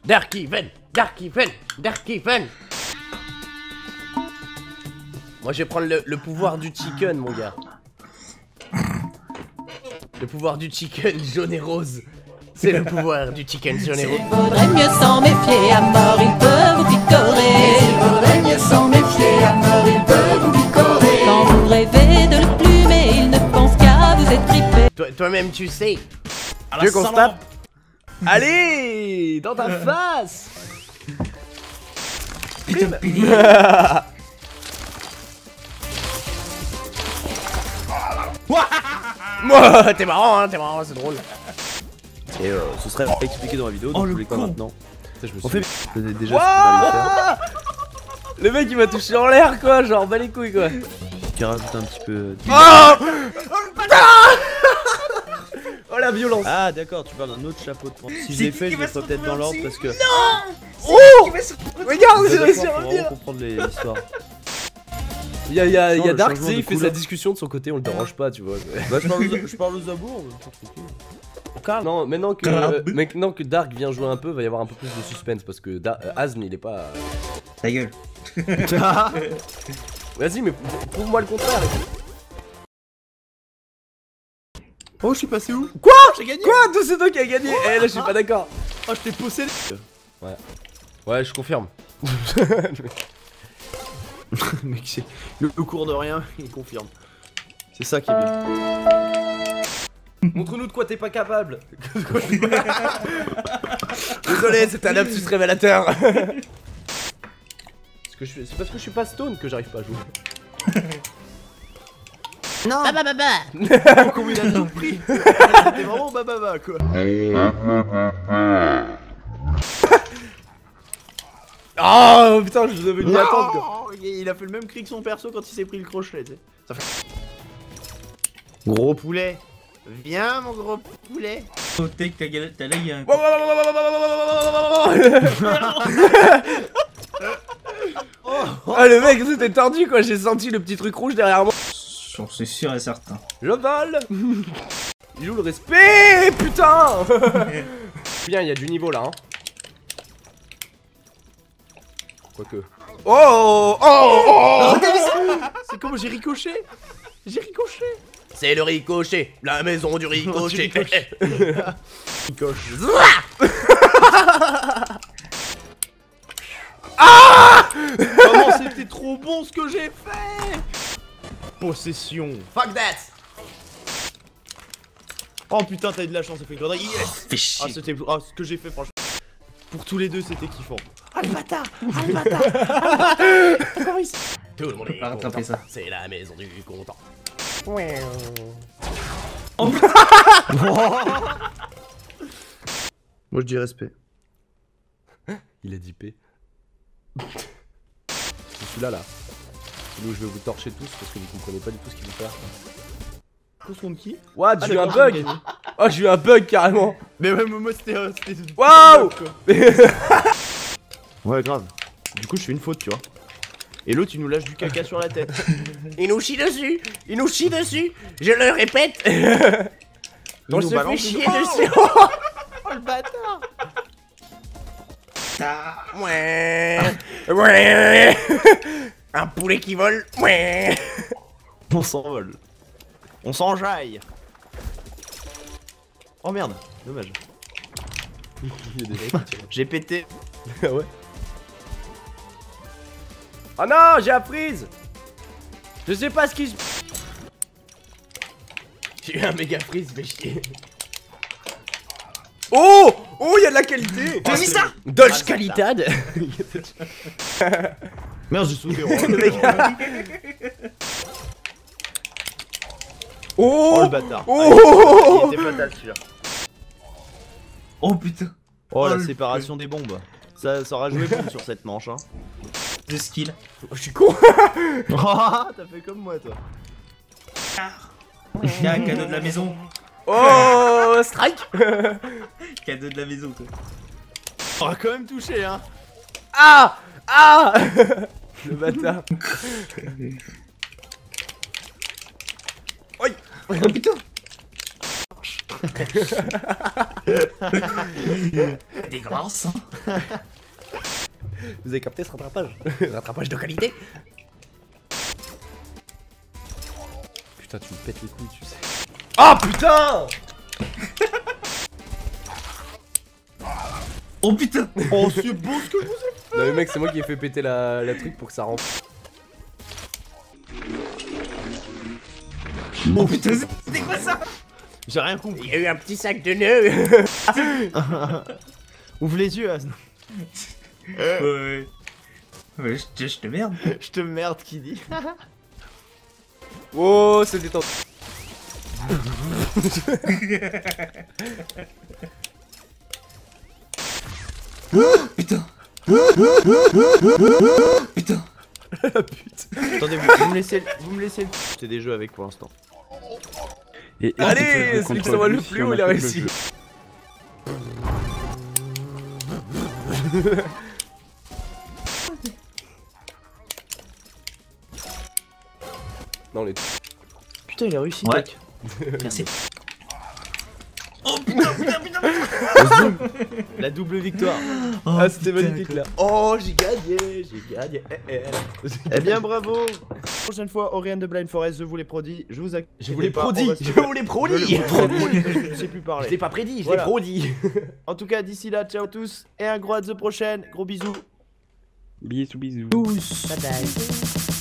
Dark Even, Dark Even, Dark Even. Moi je vais prendre le pouvoir du chicken mon gars. Le pouvoir du chicken jaune et rose. C'est le pouvoir du chicken jaune et rose. Il vaudrait mieux s'en méfier, à mort il peut vous picorer. Il vaudrait mieux s'en méfier, à mort il peut vous picorer. Quand vous rêvez de le plumer, il ne pense qu'à vous étriper. Toi-même tu sais. Tu veux qu'on se tape? Allez, dans ta face. Moi, t'es marrant, c'est drôle. Et ce serait expliqué dans la vidéo, donc je voulais pas maintenant. Ça, je me On suis... fait déjà ce qu'on allait faire. Le mec il m'a touché en l'air quoi, genre bas les couilles quoi. Qui rajoute un petit peu. Oh la violence. Ah d'accord, tu parles d'un autre chapeau de pan. Si je l'ai fait, je l'ai fait peut-être dans l'ordre parce que. Oh regarde, j'ai réussi à pour revenir. comprendre l'histoire. Il y a le Dark, changement tu sais, de il fait sa couleur. discussion de son côté, on le dérange pas, tu vois. Bah je parle aux amours. Non, maintenant que Dark vient jouer un peu, va y avoir un peu plus de suspense parce que Azm il est pas. Ta gueule. Vas-y, mais prouve-moi le contraire. Oh, je suis passé où? Quoi? J'ai gagné. Quoi? C'est toi qui a gagné. Eh là, je suis pas d'accord. Oh, je t'ai possédé. Ouais. Ouais, je confirme. Mec, c'est le cours de rien, il confirme. C'est ça qui est bien. Montre-nous de quoi t'es pas capable. Désolé, c'est un lapsus révélateur. C'est parce que je suis pas stone que j'arrive pas à jouer. Non. Comment il a tout pris? C'était vraiment bababa quoi. Oh putain, je devais m'y attendre quoi. Il a fait le même cri que son perso quand il s'est pris le crochet, tu sais. Ça fait... Gros poulet. Viens mon gros poulet. Oh, t'es que t'as là, il y a un. Ah le mec c'était tordu quoi, j'ai senti le petit truc rouge derrière moi. C'est sûr et certain. Je vole. Il joue le respect, putain. Bien, il y a du niveau là hein. Quoique. Oh oh oh. C'est comme j'ai ricoché. J'ai ricoché. C'est le ricochet, la maison du ricochet. Ricoche. Ah. Comment c'était trop bon ce que j'ai fait. Possession. Fuck that. Oh putain, t'as eu de la chance, ça fait une connerie. Yes. Fais chier. Ah, c'était ce que j'ai fait, franchement. Pour tous les deux, c'était kiffant. Ah le bâtard. Ah le bâtard. Tout le monde est pas rattraper content. ça. C'est la maison du content. Moi je dis respect. Il a dit P. C'est celui-là là. Celui où je vais vous torcher tous parce que vous comprenez pas du tout ce qu'il veut faire. Tous contre qui? What, j'ai eu un d'accord, bug. Oh, j'ai eu un bug carrément. Mais ouais, moi c'était. Waouh. Ouais, grave. Du coup, je fais une faute, tu vois. Et l'autre, il nous lâche du caca sur la tête. Il nous chie dessus. Il nous chie dessus. Je le répète. On se fait chier dessus. Oh le bâtard. Ouais. Ouais. Un poulet qui vole. Ouais. On s'envole. On s'enjaille. Oh merde, dommage. J'ai pété. Ah ouais. Oh non, j'ai apprise. Je sais pas ce qui se... J'ai eu un méga freeze, fait chier. Oh. Oh, il y a de la qualité. T'as vu ça? Dodge qualitad. Merde, j'ai sauté. Oh, Oh le bâtard. Oh. Il était fatal celui-là. Oh putain. Oh la le séparation des bombes. Ça aura joué bon sur cette manche hein. De skill. Oh, je suis con. T'as fait comme moi toi. Tiens, cadeau de la maison. Oh, strike. Cadeau de la maison, toi. On aura quand même touché hein. Ah. Ah. Le bâtard. Oi. Oh putain. Dégueulasse. Vous avez capté ce rattrapage? Rattrapage de qualité. Putain, tu me pètes les couilles, tu sais. Ah putain! Oh putain. Oh, c'est beau ce que vous avez. Non mais mec, c'est moi qui ai fait péter la truc pour que ça rentre. Oh putain, c'était quoi ça? J'ai rien compris. Il y a eu un petit sac de nœuds. Ouvre les yeux, Asno. Ouais. Ouais, je te merde. Je te merde qui dit. Oh, c'est détendu. Putain. Putain. Attendez, vous me laissez le. C'est des jeux avec pour l'instant. Et Allez, celui qui s'envoie le plus haut, il a réussi. Non, les. Putain, il a réussi, Ouais. mec. Merci. Oh putain, putain, putain. La double victoire. Oh, Ah, c'était putain, magnifique là. Oh, j'ai gagné, j'ai gagné. Eh bien, bravo. Prochaine fois, Oriane de Blind Forest, je vous l'ai prodi. Je vous Je vous l'ai pas, prodi. on va se- Je vous l'ai prodi. Je ne sais plus Je parler. l'ai pas prédit, je Voilà. l'ai prodi. En tout cas, d'ici là, ciao à tous et un gros à the prochaine. Gros bisous. Bisous, bisous. Tous. Bye bye.